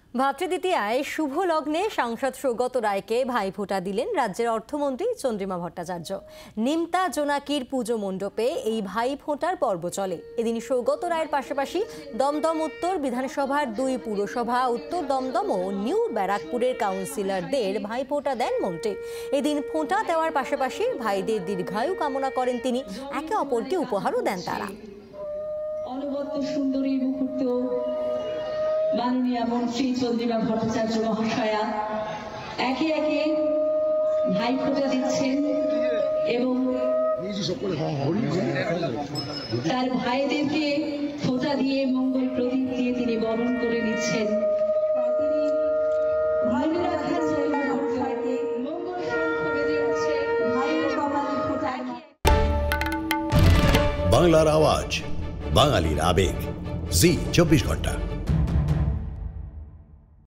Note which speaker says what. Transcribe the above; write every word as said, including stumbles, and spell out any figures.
Speaker 1: ভাতৃদ্বিতীয়ায় শুভ লগ্নে সাংসদ সৌগত রায়কে ভাইফোঁটা দিলেন রাজ্যের অর্থমন্ত্রী চন্দ্রিমা ভট্টাচার্য। নিমতা জোনাকির পুজো মণ্ডপে এই ভাইফোঁটার পর্ব চলে। এদিন সৌগত রায়ের পাশাপাশি দমদম উত্তর বিধানসভার দুই পুরসভা উত্তর দমদম ও নিউ ব্যারাকপুরের কাউন্সিলরদের ভাইফোঁটা দেন মন্ত্রী। এদিন ফোঁটা দেওয়ার পাশাপাশি ভাইদের দীর্ঘায়ু কামনা করেন তিনি। একে অপরকে উপহারও দেন তারা।
Speaker 2: অনবদ্য সুন্দরী মুহূর্ত মাননীয় মন্ত্রী চন্দ্রিমা ভট্টাচার্য মহাশয়া একে একে ভাইফোঁটা দিচ্ছেন এবং তার ভাইদেরকে ফোঁটা দিয়ে মঙ্গল প্রদীপ দিয়ে তিনি বরণ করে নিচ্ছেন।
Speaker 3: বাংলার আওয়াজ, বাঙালির আবেগ, জি চব্বিশ ঘন্টা।